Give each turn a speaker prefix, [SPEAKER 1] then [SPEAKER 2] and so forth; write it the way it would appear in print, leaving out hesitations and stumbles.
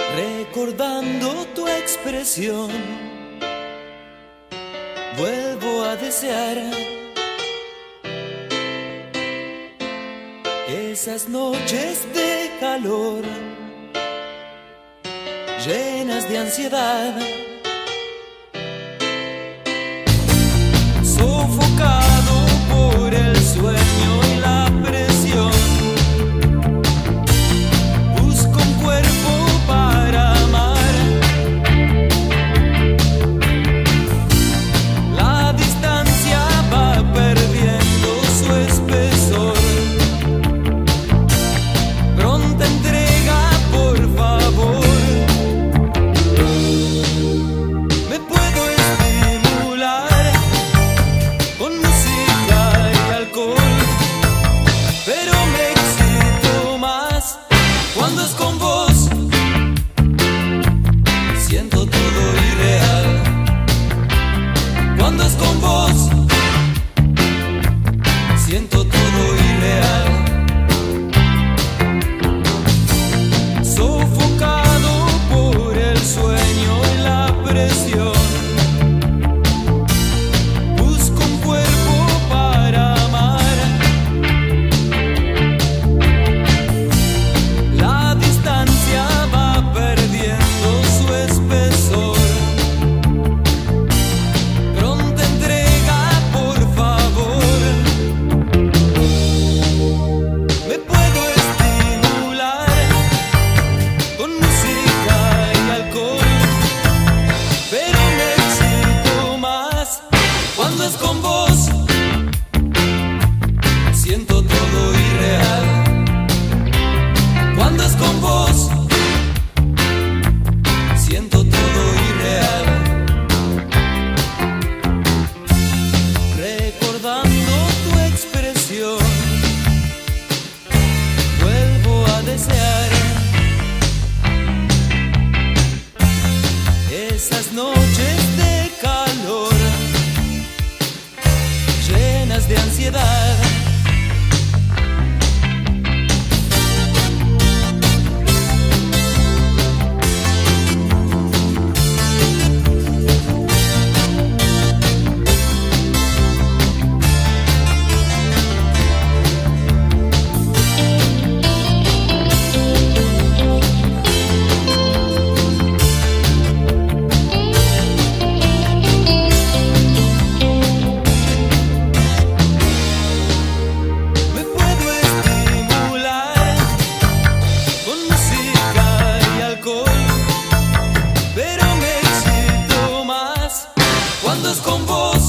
[SPEAKER 1] Recordando tu expresión, vuelvo a desear esas noches de calor, llenas de ansiedad, sofocado por el sueño y la presión. Busco un cuerpo para amar. La distancia va perdiendo su espesor. Pronta entrega, por favor. Me puedo estimular con música y alcohol, pero me excito más cuando es con vos. Siento todo irreal cuando es con vos. Siento todo irreal. Sofocado por el sueño y la presión. Busco un cuerpo para amar. La distancia va perdiendo su espesor. Pronta entrega, por favor. Me puedo estimular con música y alcohol, pero me excito más cuando es con vos. Siento todo irreal cuando es con vos. Siento todo irreal. Recordando tu expresión, vuelvo a desear esas noches de calor, llenas de ansiedad. Me puedo estimular con música y alcohol, pero me excito más cuando es con vos.